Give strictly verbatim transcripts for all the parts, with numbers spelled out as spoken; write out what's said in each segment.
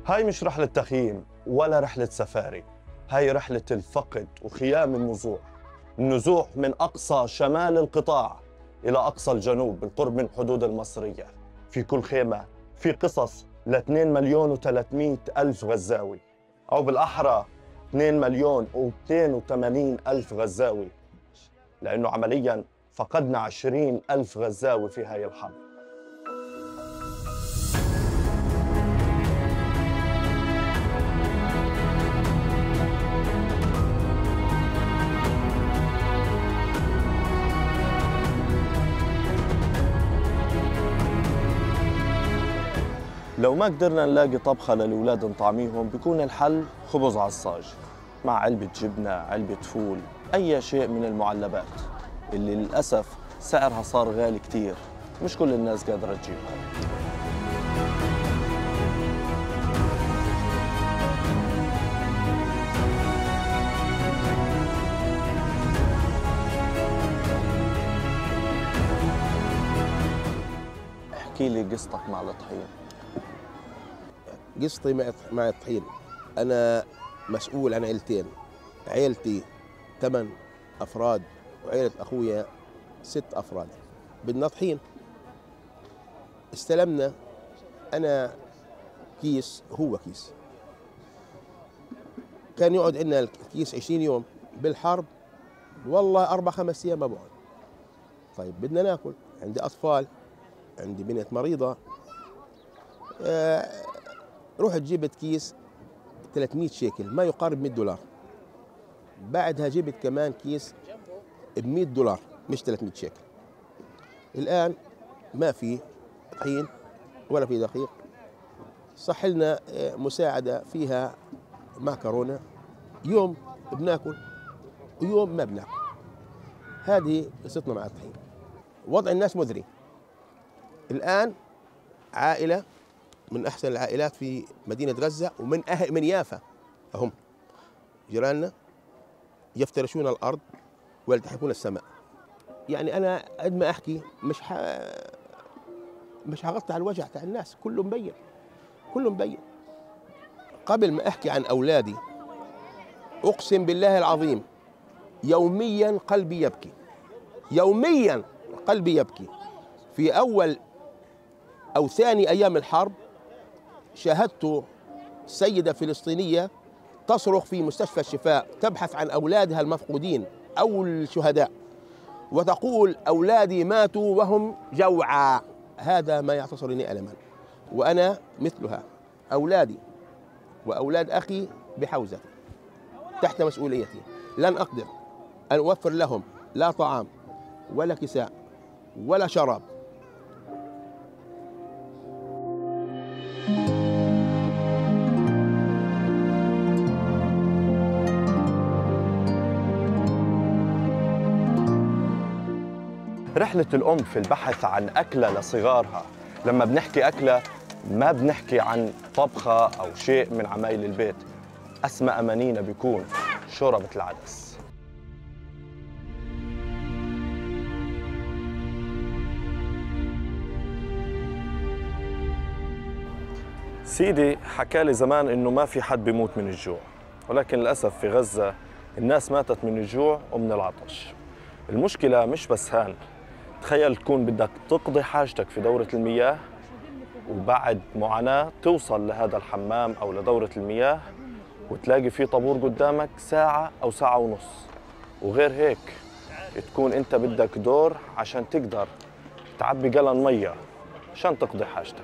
هاي مش رحلة تخييم ولا رحلة سفاري، هاي رحلة الفقد وخيام النزوح. النزوح من أقصى شمال القطاع إلى أقصى الجنوب بالقرب من الحدود المصرية. في كل خيمة في قصص ل اثنين مليون وثلاثمئة ألف غزاوي، أو بالأحرى اثنين مليون ومئتين وثمانين ألف غزاوي، لأنه عملياً فقدنا عشرين ألف غزاوي في هاي الحرب. لو ما قدرنا نلاقي طبخة للأولاد نطعميهم، بيكون الحل خبز عصاج مع علبة جبنة، علبة فول، أي شيء من المعلبات اللي للأسف سعرها صار غالي كتير، مش كل الناس قادرة تجيبها. احكي لي قصتك مع الطحين. قصتي مع مع الطحين، أنا مسؤول عن عيلتين، عيلتي ثمان أفراد وعيلة أخويا ست أفراد. بدنا طحين، استلمنا أنا كيس هو كيس، كان يقعد عندنا الكيس عشرين يوم، بالحرب والله أربع خمس أيام ما بقعد. طيب بدنا ناكل، عندي أطفال، عندي بنت مريضة، آه رحت جبت كيس ثلاثمئة شيكل ما يقارب مئة دولار. بعدها جبت كمان كيس ب مئة دولار مش ثلاثمئة شيكل. الآن ما في طحين ولا في دقيق. صح لنا مساعدة فيها معكرونة، يوم بناكل ويوم ما بناكل. هذه قصتنا مع الطحين. وضع الناس مذري. الآن عائلة من أحسن العائلات في مدينة غزة ومن أهل من يافا، هم جيراننا يفترشون الأرض ويلتحفون السماء. يعني أنا قد ما أحكي مش ح... مش هغطي على الوجع تاع الناس، كله مبين، كله مبين. قبل ما أحكي عن أولادي أقسم بالله العظيم يوميا قلبي يبكي، يوميا قلبي يبكي. في أول أو ثاني أيام الحرب شاهدت سيدة فلسطينية تصرخ في مستشفى الشفاء تبحث عن أولادها المفقودين أو الشهداء، وتقول أولادي ماتوا وهم جوعى. هذا ما يعتصرني ألما، وأنا مثلها. أولادي وأولاد أخي بحوزتي تحت مسؤوليتي، لن أقدر أن أوفر لهم لا طعام ولا كساء ولا شراب. رحلة الأم في البحث عن أكلة لصغارها. لما بنحكي أكلة ما بنحكي عن طبخة أو شيء من عمايل البيت، أسمى أمانينا بيكون شوربة العدس. سيدي حكى لي زمان إنه ما في حد بيموت من الجوع، ولكن للأسف في غزة الناس ماتت من الجوع ومن العطش. المشكلة مش بس هان، تخيل تكون بدك تقضي حاجتك في دورة المياه وبعد معاناة توصل لهذا الحمام أو لدورة المياه وتلاقي في طابور قدامك ساعة أو ساعة ونص، وغير هيك تكون أنت بدك دور عشان تقدر تعبي جالون مية عشان تقضي حاجتك.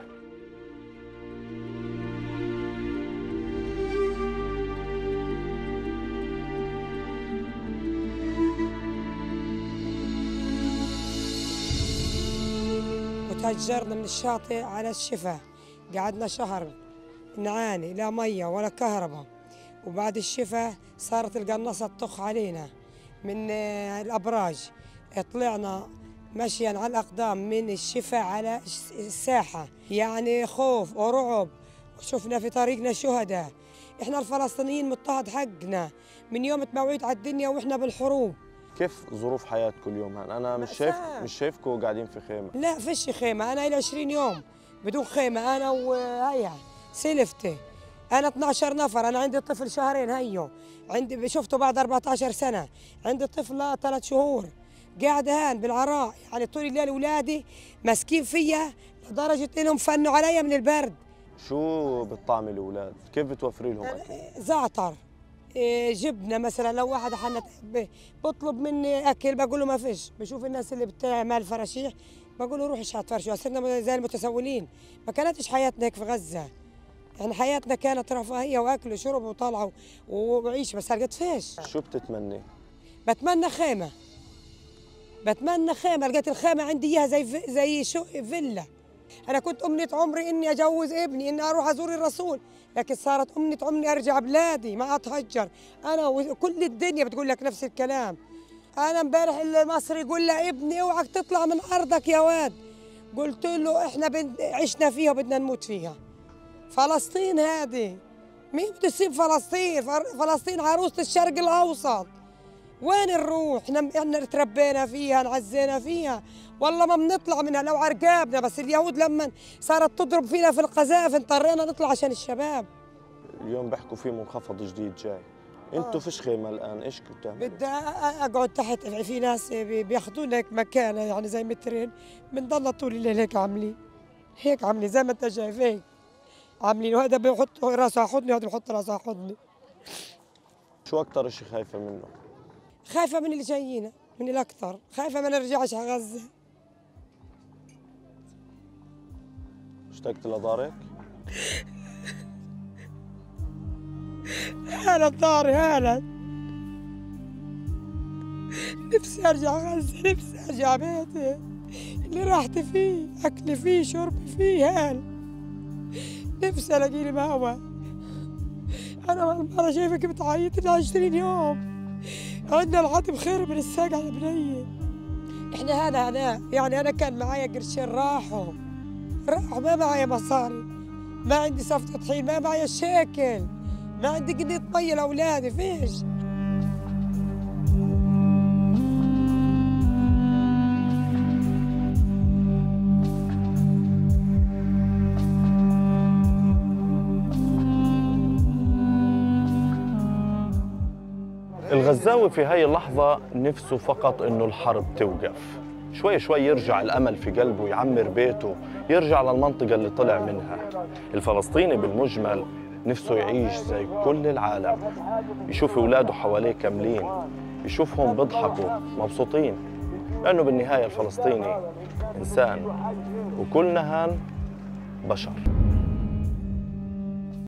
تهجرنا من الشاطئ على الشفا، قعدنا شهر نعاني، لا مية ولا كهرباء. وبعد الشفا صارت القناصة تطخ علينا من الأبراج. طلعنا مشيا على الأقدام من الشفا على الساحة، يعني خوف ورعب. وشفنا في طريقنا شهداء. إحنا الفلسطينيين مضطهد حقنا من يوم تموعيت على الدنيا وإحنا بالحروب. كيف ظروف حياتكم اليوم هان؟ أنا مش شايف مش شايفكم قاعدين في خيمة. لا فيش خيمة، أنا إلى عشرين يوم بدون خيمة، أنا وهيا سلفتي انا اثناشر نفر، انا عندي طفل شهرين هيو، عندي شفته بعد أربعة عشر سنه، عندي طفله ثلاث شهور قاعده هان بالعراء، يعني طول الليل اولادي ماسكين فيا لدرجه انهم فنوا علي من البرد. شو بتطعمي الاولاد؟ كيف بتوفري لهم اكل؟ زعتر، إيه، جبنه مثلا، لو واحد حنت بطلب مني اكل بقول له ما فيش، بشوف الناس اللي بتعمل فراشيح بقول له روح اشحت فرشوا، صرنا زي المتسولين. ما كانتش حياتنا هيك في غزه، يعني حياتنا كانت رفاهيه واكل وشرب وطلعوا وعيش، بس لقيت فيش. شو بتتمني؟ بتمنى خيمه، بتمنى خيمه، لقيت الخيمه عندي اياها زي في زي شو فيلا. انا كنت امنيه عمري اني اجوز ابني، اني اروح ازور الرسول، لكن صارت امنيه عمري ارجع بلادي ما اتهجر. انا وكل الدنيا بتقول لك نفس الكلام. انا امبارح المصري يقول له ابني اوعك تطلع من ارضك يا واد، قلت له احنا عشنا فيها وبدنا نموت فيها. فلسطين هذه مين بده يسيب فلسطين؟ فلسطين عروسة الشرق الاوسط، وين نروح؟ احنا تربينا فيها، نعزينا فيها، والله ما بنطلع منها لو عرقابنا. بس اليهود لما صارت تضرب فينا في القذائف اضطرينا نطلع عشان الشباب. اليوم بيحكوا في منخفض جديد جاي، انتوا فيش خيمه الان، ايش كنتوا تعملوا؟ بدي اقعد تحت، في ناس بياخذوا لك مكان يعني زي مترين، بنضل طول الليل هيك عاملين، هيك عاملين زي ما انت شايف هيك عاملين، وهذا بيحط راسه على حضني وهذا بيحط راسه على حضني. شو اكثر شيء خايفه منه؟ خايفه من اللي جايين، من الاكثر خايفه ما نرجعش على غزه. اشتقت لدارك؟ هلا داري، هلا نفسي ارجع غزه، نفسي ارجع بيتي اللي راحتي فيه، اكلي فيه، شربي فيه، هال نفسي الاقي لي مأوى. انا انا شايفك بتعيط لي عشرين يوم، عندنا العظم خير من الساقع يا بنية. احنا هذا هذا يعني انا كان معايا قرشين راحوا راحوا، ما معايا مصاري، ما عندي صفقة طحين، ما معايا شيكل، ما عندي قنية مية لاولادي، فيش. الغزاوي في هاي اللحظة نفسه فقط إنه الحرب توقف، شوي شوي يرجع الأمل في قلبه، يعمر بيته، يرجع للمنطقة اللي طلع منها. الفلسطيني بالمجمل نفسه يعيش زي كل العالم، يشوف أولاده حواليه كاملين، يشوفهم بيضحكوا مبسوطين، لأنه بالنهاية الفلسطيني إنسان وكلنا هان بشر.